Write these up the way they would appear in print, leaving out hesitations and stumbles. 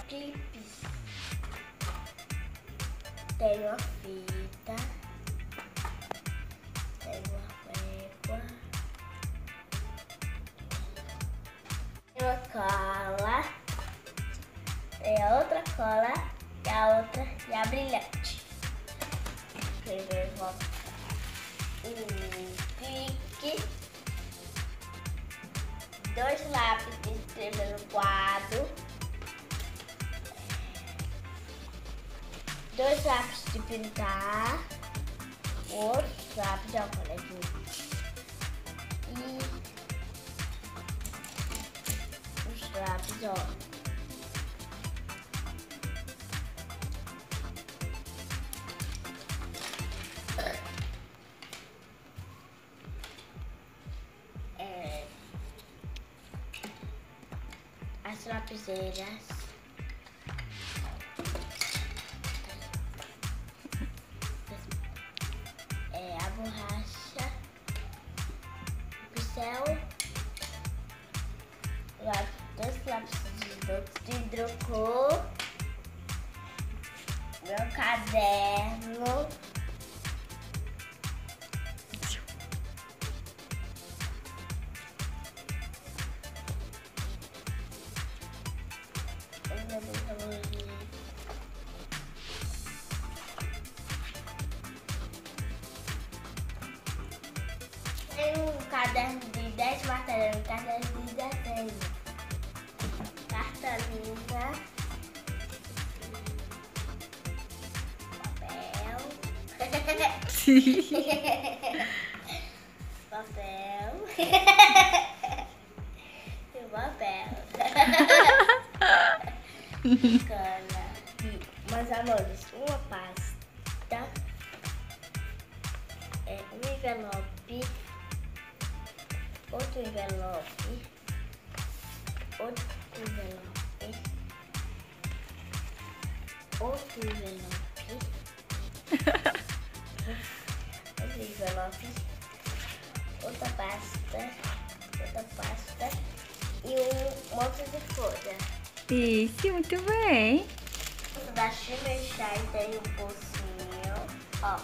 clipes. Tem uma fita. Tem uma régua. Tem uma cola. Tem a outra cola. E a outra e a brilhante. Primeiro vamos clique. 2 lápis de escrever no quadro. 2 lápis de pintar. Outro lápis de alcoólico. E os lápis, ó. As lapiseiras. A borracha. O pincel. 2 lápis de hidrocor. Meu caderno. Tem um caderno de 10 matérias, um caderno de desenho, cartolina, papel, papel e papel, cana. Mas amores, uma pasta, um envelope, outro envelope, outro envelope, outro envelope, outro envelope, outra pasta e um monte de folha. Isso, muito bem. Da Chimechai tem um bolsinho, ó.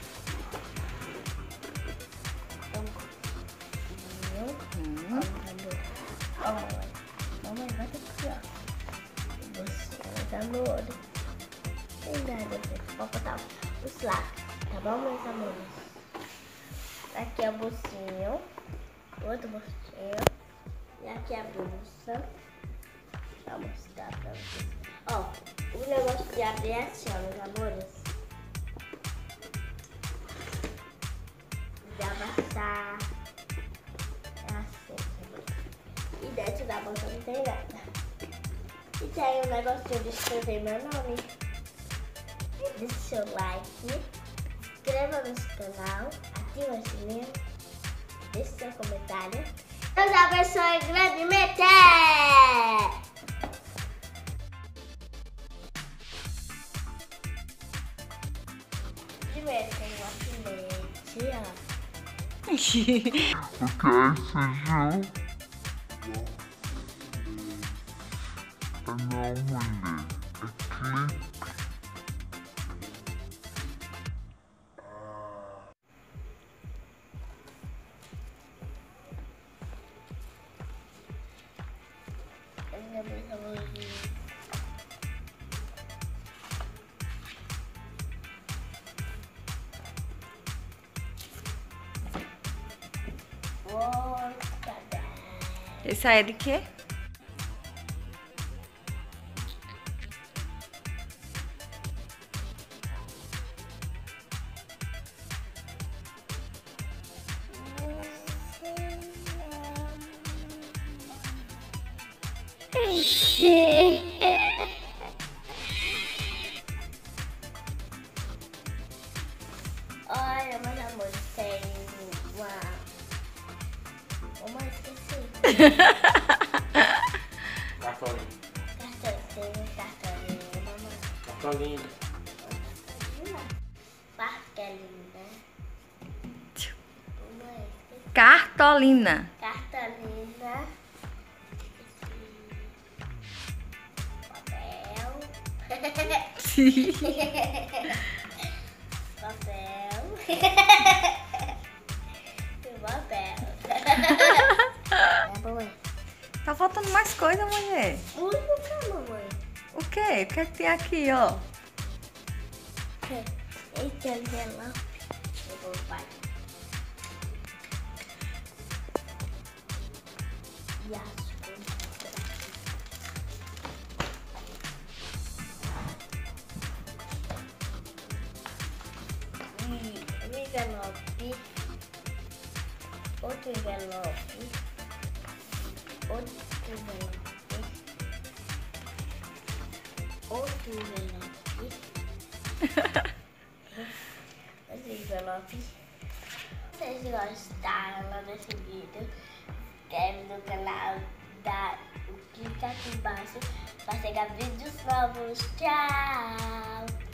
Mamãe, vai ter aqui, ó. O bolsinho da Loura. Tem nada a ver. Vou botar os lápis, tá bom, meus amores? Aqui é o bolsinho. Outro bolsinho. E aqui a bolsa. Vou mostrar pra vocês. Ó, o negócio de abrir é assim, ó, meus amores. De amassar. E dentro da bolsa não tem nada. E tem um negocinho de escrever meu nome. Deixe seu like, inscreva no canal, ativa o sininho, deixe seu comentário. Deus abençoe grandemente! Primeiro tem um alfinete, ó. O que é isso, Ju? Não, mulher. É clipe. Esse aí é de quê? Olha, meus amores, tem uma... Mamãe, esqueci. Cartolina. Tem um cartolina, mamãe. Cartolina. Cartolina. Mamãe, esqueci. Cartolina. Cartolina. Papel. Papel. Papel. Mamãe. Tá faltando mais coisa, mulher. Muito, mamãe. O quê? O que é que tem aqui, ó? Esse envelope. Eu vou pai. E as coisas. E um envelope. Outro envelope. Outro envelope. Outro envelope. Outro envelope. Se vocês gostaram desse vídeo, inscreve no canal, clica aqui embaixo para chegar vídeos novos. Tchau!